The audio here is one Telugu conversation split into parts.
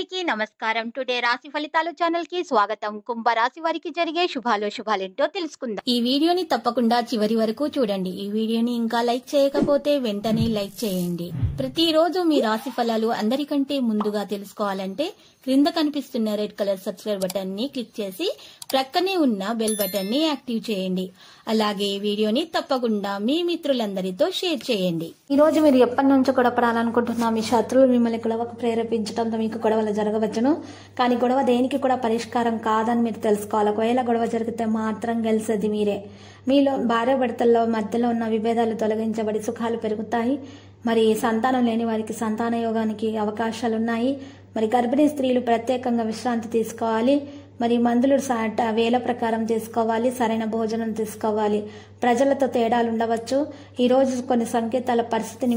అందరికీ నమస్కారం. టుడే రాశి ఫలితాలు ఛానల్ కి స్వాగతం. కుంభ రాశి వారికి జరిగే శుభాలేంటో తెలుసుకుందాం. ఈ వీడియోని తప్పకుండా చివరి వరకు చూడండి. ఈ వీడియోని ఇంకా లైక్ చేయకపోతే వెంటనే లైక్ చేయండి. ప్రతిరోజు మీ రాశి ఫలాలు అందరికంటే ముందుగా తెలుసుకోవాలంటే క్రింద కనిపిస్తున్న రెడ్ కలర్ సబ్స్క్రైబ్ బటన్ ని క్లిక్ చేసి ప్రక్కనే ఉన్న బెల్ బటన్ ని యాక్టివ్ చేయండి. అలాగే ఈ వీడియోని తప్పకుండా మీ మిత్రులందరితో షేర్ చేయండి. ఈ రోజు మీరు ఎప్పటి నుంచో గొడవపడాలనుకుంటున్నా మీ శత్రువులు మిమ్మల్ని గొడవకు ప్రేరేపించడంతో మీకు గొడవలు జరగవచ్చును. కానీ గొడవ దేనికి కూడా పరిష్కారం కాదని మీరు తెలుసుకోవాలి. ఒకవేళ గొడవ జరిగితే మాత్రం గెలిచేది మీరే. మీలో భార్య భర్తల్లో మధ్యలో ఉన్న విభేదాలు తొలగించబడి సుఖాలు పెరుగుతాయి. మరి సంతానం లేని వారికి సంతాన యోగానికి అవకాశాలున్నాయి. మరి గర్భిణీ స్త్రీలు ప్రత్యేకంగా విశ్రాంతి తీసుకోవాలి. మరి మందులు వేల ప్రకారం తీసుకోవాలి. సరైన భోజనం తీసుకోవాలి. ప్రజలతో తేడాలు ఉండవచ్చు. ఈ రోజు కొన్ని సంకేతాల పరిస్థితిని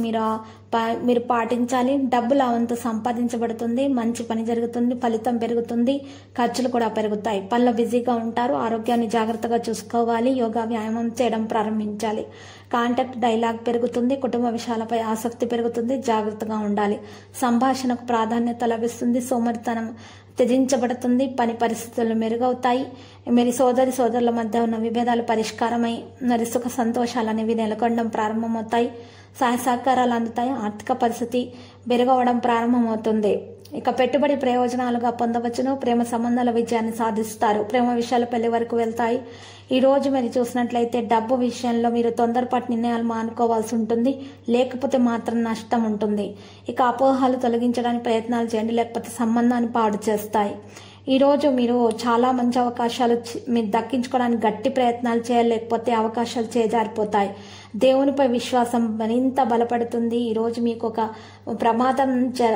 మీరు పాటించాలి. డబ్బులు అవంత సంపాదించబడుతుంది. మంచి పని జరుగుతుంది. ఫలితం పెరుగుతుంది. ఖర్చులు కూడా పెరుగుతాయి. పనిలో బిజీగా ఉంటారు. ఆరోగ్యాన్ని జాగ్రత్తగా చూసుకోవాలి. యోగా వ్యాయామం చేయడం ప్రారంభించాలి. కాంటాక్ట్ డైలాగ్ పెరుగుతుంది. కుటుంబ విషయాలపై ఆసక్తి పెరుగుతుంది. జాగ్రత్తగా ఉండాలి. సంభాషణకు ప్రాధాన్యత లభిస్తుంది. సోమరితనం త్యజించబడుతుంది. పని పరిస్థితులు మెరుగవుతాయి. మరి సోదరుల మధ్య ఉన్న విభేదాలు పరిష్కారమై మరి సుఖ సంతోషాలు అనేవి నెలకొనడం ప్రారంభమవుతాయి. సహాయ సహకారాలు అందుతాయి. ఆర్థిక పరిస్థితి మెరుగవడం ప్రారంభమవుతుంది. ఇక పెట్టుబడి ప్రయోజనాలుగా పొందవచ్చును. ప్రేమ సంబంధాల విజయాన్ని సాధిస్తారు. ప్రేమ విషయాలు పెళ్లి వరకు వెళ్తాయి. ఈ రోజు మీరు చూసినట్లయితే డబ్బు విషయంలో మీరు తొందరపాటు నిర్ణయాలు మానుకోవాల్సి ఉంటుంది. లేకపోతే మాత్రం నష్టం ఉంటుంది. ఇక అపోహలు తొలగించడానికి ప్రయత్నాలు చేయండి. లేకపోతే సంబంధాన్ని పాడు చేస్తాయి. ఈ రోజు మీరు చాలా మంచి అవకాశాలు మీరు దక్కించుకోవడానికి గట్టి ప్రయత్నాలు చేయాలి. లేకపోతే అవకాశాలు చేజారిపోతాయి. దేవునిపై విశ్వాసం మరింత బలపడుతుంది. ఈ రోజు మీకు ఒక ప్రమాదం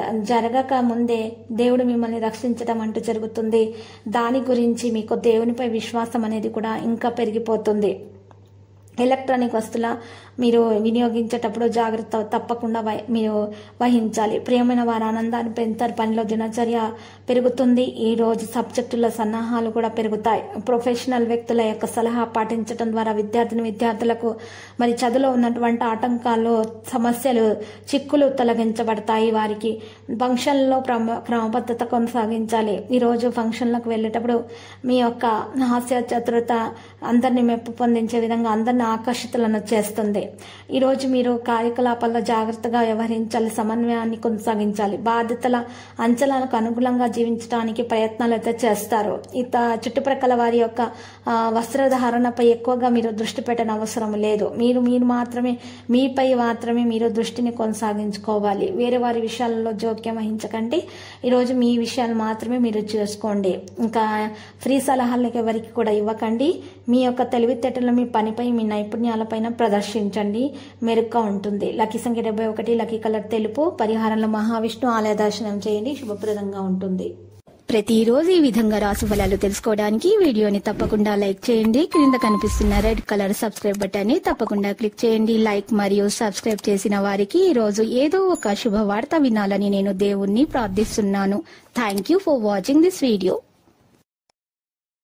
జరగక ముందే దేవుడు మిమ్మల్ని రక్షించడం అంటూ జరుగుతుంది. దాని గురించి మీకు దేవునిపై విశ్వాసం అనేది కూడా ఇంకా పెరిగిపోతుంది. ఎలక్ట్రానిక్ వస్తువుల మీరు వినియోగించేటప్పుడు జాగ్రత్త తప్పకుండా మీరు వహించాలి. ప్రియమైన వారి ఆనందాన్ని పెంచుతారు. పనిలో దినచర్య పెరుగుతుంది. ఈ రోజు సబ్జెక్టుల సన్నాహాలు కూడా పెరుగుతాయి. ప్రొఫెషనల్ వ్యక్తుల యొక్క సలహా పాటించడం ద్వారా విద్యార్థులకు మరి చదువులో ఉన్నటువంటి ఆటంకాలు సమస్యలు చిక్కులు తొలగించబడతాయి. వారికి ఫంక్షన్లో క్రమబద్ధత కొనసాగించాలి. ఈరోజు ఫంక్షన్లకు వెళ్ళేటప్పుడు మీ యొక్క హాస్య చతురత అందరినీ మెప్పు పొందించే విధంగా అందరినీ ఆకర్షితులను చేస్తుంది. ఈరోజు మీరు కార్యకలాపాల్లో జాగ్రత్తగా వ్యవహరించాలి. సమన్వయాన్ని కొనసాగించాలి. బాధ్యతల అంచనాలకు అనుగుణంగా జీవించడానికి ప్రయత్నాలు అయితే చేస్తారు. చుట్టుప్రక్కల వారి యొక్క వస్త్రధారణపై ఎక్కువగా మీరు దృష్టి పెట్టని అవసరం లేదు. మీరు మాత్రమే మీపై మాత్రమే మీరు దృష్టిని కొనసాగించుకోవాలి. వేరే వారి విషయాలలో జోక్యం వహించకండి. ఈరోజు మీ విషయాలు మాత్రమే మీరు చూసుకోండి. ఇంకా ఫ్రీ సలహాలకు ఎవరికి కూడా ఇవ్వకండి. మీ యొక్క తెలివితేటలు మీ పనిపై మీ నైపుణ్యాలపైన ప్రదర్శించండి. మెరుగ్గా ఉంటుంది. లక్కీ సంఖ్య 71. లక్కీ కలర్ తెలుపు. పరిహారంలో మహావిష్ణు ఆలయ దర్శనం చేయండి. శుభప్రదంగా ఉంటుంది. ప్రతిరోజు ఈ విధంగా రాశి ఫలాలు తెలుసుకోవడానికి వీడియోని తప్పకుండా లైక్ చేయండి. క్రింద కనిపిస్తున్న రెడ్ కలర్ సబ్స్క్రైబ్ బటన్ ని తప్పకుండా క్లిక్ చేయండి. లైక్ మరియు సబ్స్క్రైబ్ చేసిన వారికి ఈ రోజు ఏదో ఒక శుభవార్త వినాలని నేను దేవుణ్ణి ప్రార్థిస్తున్నాను. Thank you for watching this video.